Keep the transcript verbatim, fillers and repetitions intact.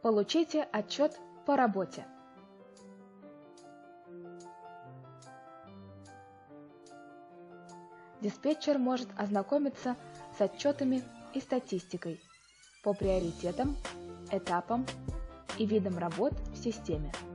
Получите отчет по работе. Диспетчер может ознакомиться с отчетами и статистикой по приоритетам, этапам и видам работ в системе.